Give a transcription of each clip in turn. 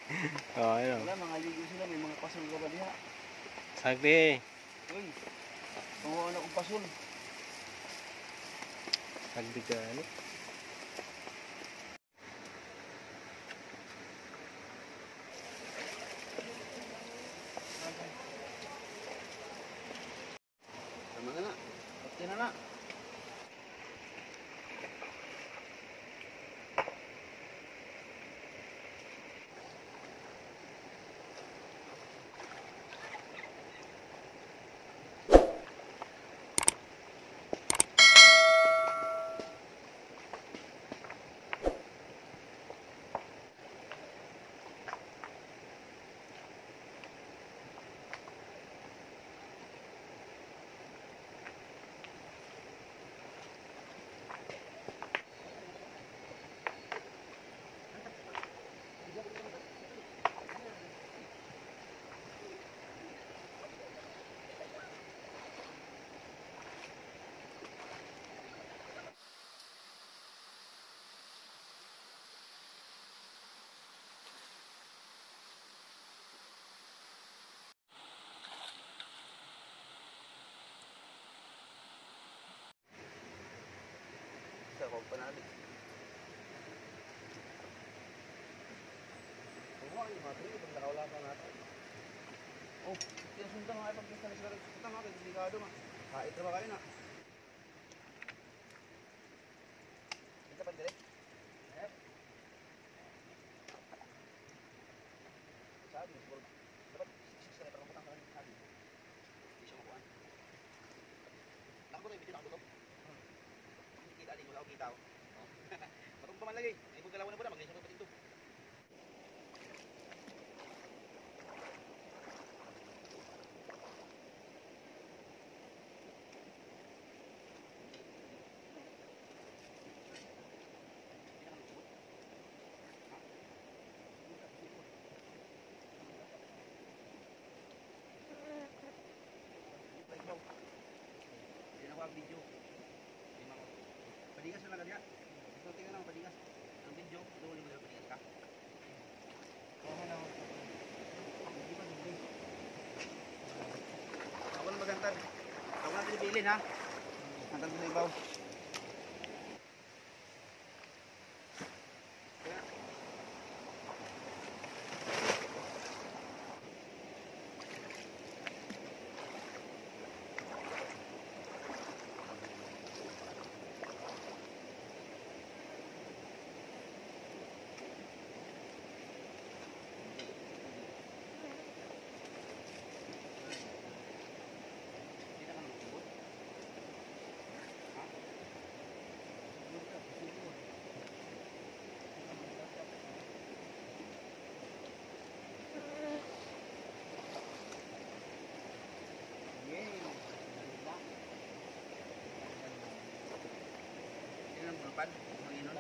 Oh, ano. Wala, mga ligo sila. May mga pasul ka ba diha? Sagdi. Uy, panguha na kong pasul. Sagdi ka, ano. Tama na na. Pati na na. Ako panali. Oo, yung mga tree, pag nakawalasan natin. Oh, tinasundan nga ay pag-pista na sila. Sundan nga, kaya delikado nga. Kait na ba kayo na? Ito pa direct? Eh? Sabi, siguro. Dapat 6 na parang butang ka lang. Sabi. Hindi siya makuhaan. Takbo tayo, bitin ako to. Kita din, wala akong kita ako. Matong pa man lagi. Ay kung galawan na po na, mag-isang pa dito. Hindi na ko ang video. Padigas na lang kanya. Ito tingnan lang padigas. Ang video, doon mo lang padigas ka. Oo na. Hindi ba hindi? Ako na magantad. Ako na piliin ha. Hanggang sa ibaw. Pan, manginon.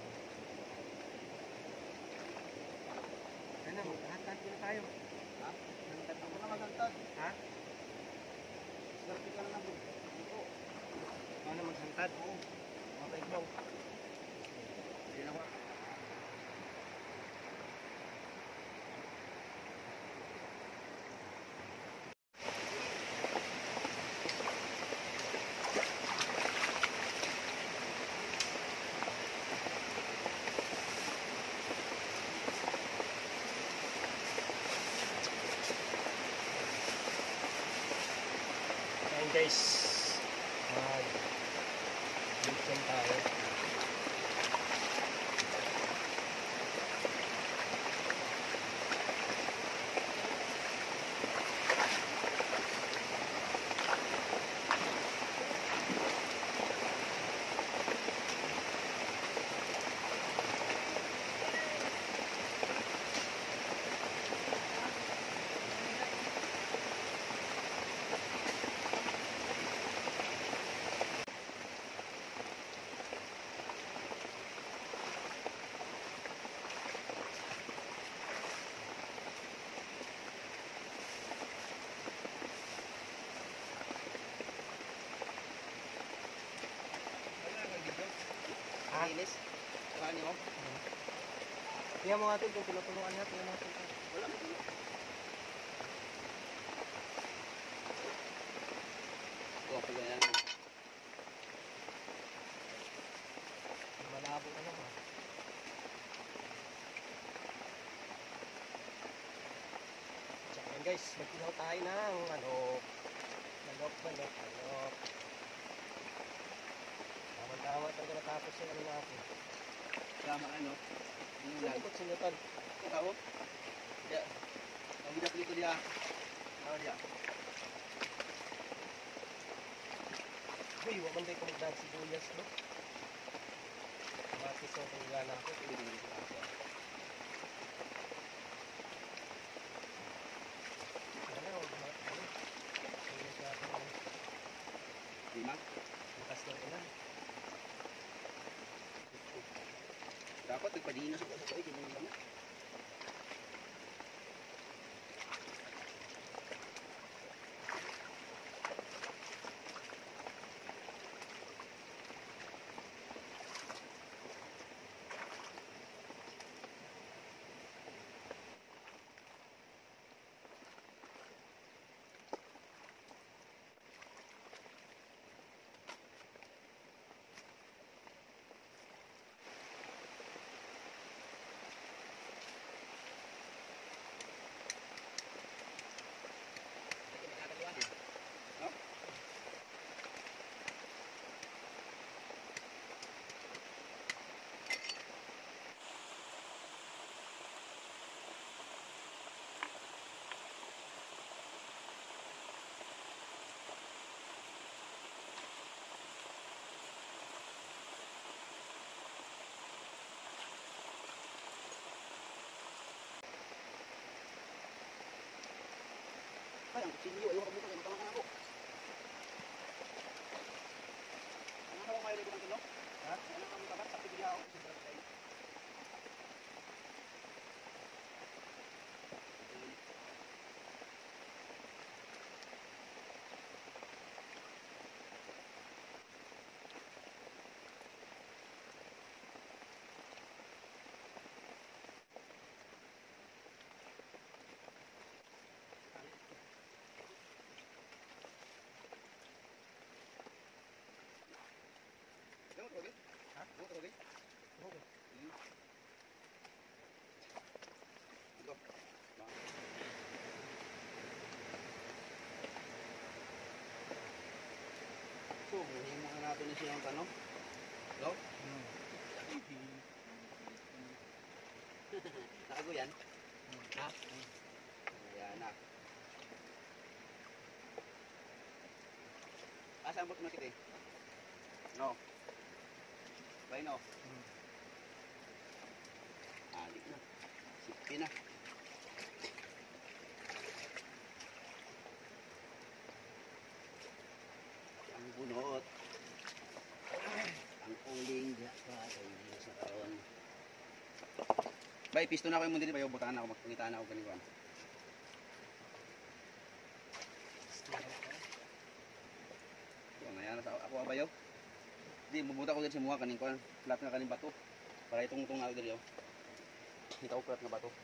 Ano, maghatad na tayo. Ha? Maghatad ako na maghatad. Ha? Swerte ka na lang. Ito. Ano maghantad? Oo. Mga kaigbaw. Hindi na ko. Guys, mag-lipson tayo. Linis. Saan niyo? Tingnan mo natin kung tulungan niya. Tingnan mo natin. guys, magkilaw tayo ng manok. Manok. Tama-tama talaga natapos yung ano natin. Tama ano? Sino ko sinutan? Ikaw? Ya. Ang bidak dito dia. Ano dia? Uy, waman tayo kumagdaan si Duyas, no? Masis ang panggana ko. Lima? Bukas ng ulan. Dapat nagpadinos ako sa kayo. Ganun lang. Ay, ang kutsilyo. Ayaw ka buka. Matamakan ako. Ano ka bang may libo ng tulog? Ha? Ano ka mutabat? Sa pigil ako. Sobrang tayo. Ano ka ba? Ha? Ano ka ba? Okay. Go. So, buhin mo natin na siyang tanong. Go. Nakago yan? Ha? Ayan na. Asa ang bot mo kita eh? No. Bay no. Alik na. Sipi na. Ang bunot. Ang uling dapat ay hindi sa karon. Bay, pisto na ako yung mundi ba yung butahan ako, magpungitaan ako ganyan. So, ngayon sa ako abayo. Di bubuta ko din si muha kaning kuan, flat nga kaning bato. Para itong tungal diri yo. Kita ko flat nga bato.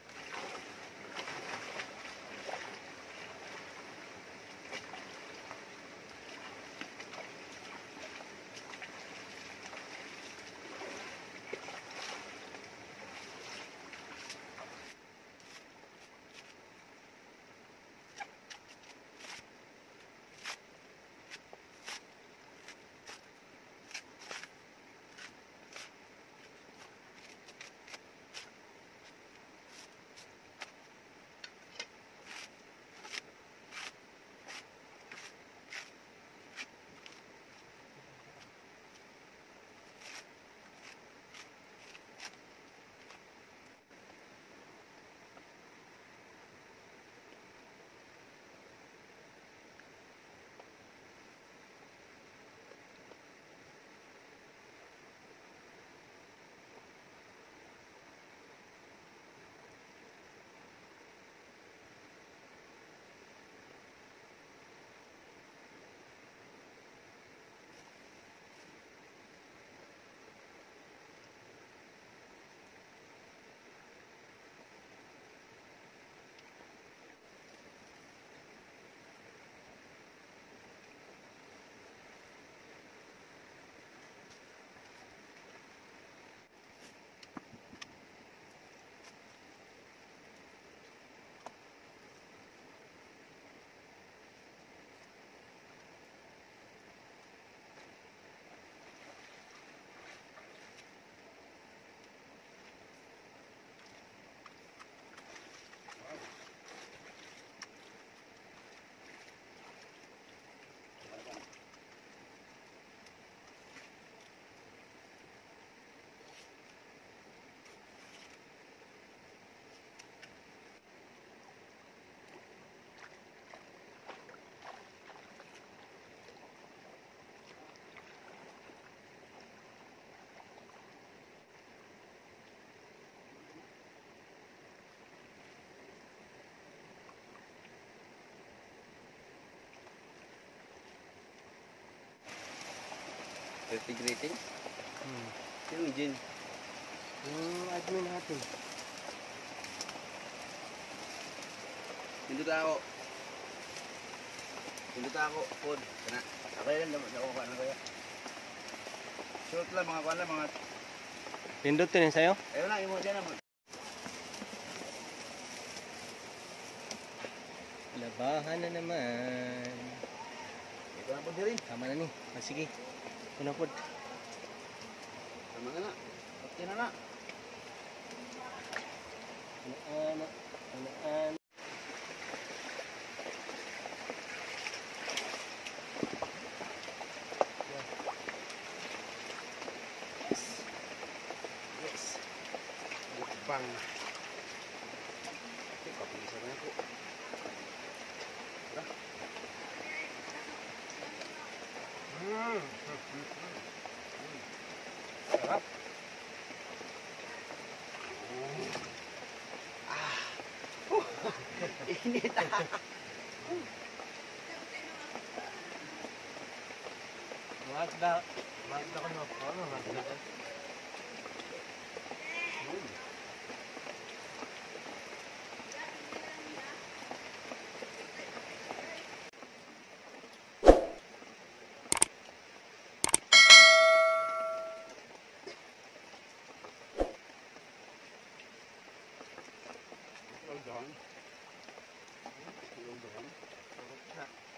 Rating rating. Hmm. Sino yung Jin? Yung admin natin. Pindot ako. Pindot ako. Food. Kana. Ako yan. Nakuha na kaya. Short lang mga kuwan lang. Mga... Pindutin yun sa'yo? Ayun lang. Imo dyan naman. Labahan na naman. Ito na po din. Tama na ni. Ah, sige. Una po. Tama na na. Okay na na. Ano. Yes. Bukbang. Kapisa na po. Sarap. Init ah. Magda ko no. Ano magda ko? Well done. Well done.